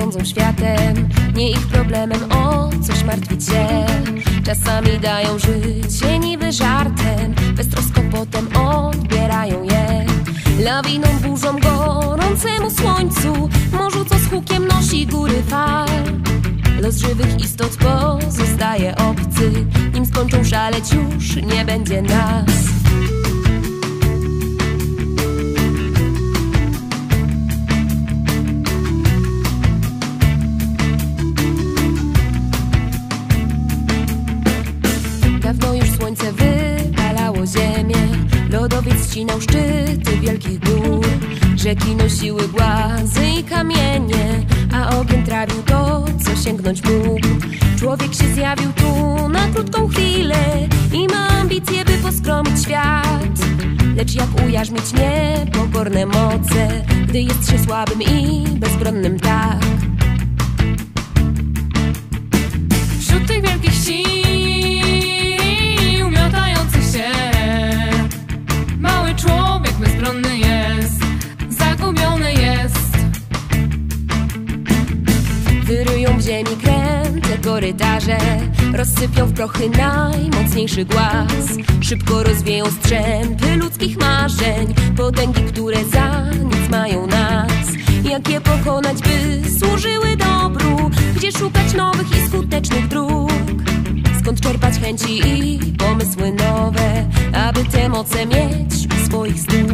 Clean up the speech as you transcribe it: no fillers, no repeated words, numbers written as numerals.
rządzą światem, nie ich problemem o coś martwić się. Czasami dają życie niby żartem, beztrosko potem odbierają je. Lawiną, burzą, gorącemu słońcu, morzu, co z hukiem nosi góry fal. Los żywych istot pozostaje obcy, nim skończą szaleć już nie będzie nas. Dawno już słońce wypalało ziemię, lodowiec ścinał szczyty wielkich gór. Rzeki nosiły głazy i kamienie, a ogień trawił to, co sięgnąć mógł. Człowiek się zjawił tu na krótką chwilę i ma ambicje, by poskromić świat. Lecz jak ujarzmić niepokorne moce, gdy jest się słabym i bezbronnym tak? Wśród tych wielkich sił miotających się, mały człowiek bezbronny jest, zagubiony jest. Wyryją w ziemi kręte korytarze, rozsypią w prochy najmocniejszy głaz. Szybko rozwieją strzępy ludzkich marzeń, potęgi, które za nic mają nas. Jak je pokonać, by służyły dobru? Gdzie szukać nowych i skutecznych dróg? Skąd czerpać chęci i pomysły nowe, aby te moce mieć u swoich stóp?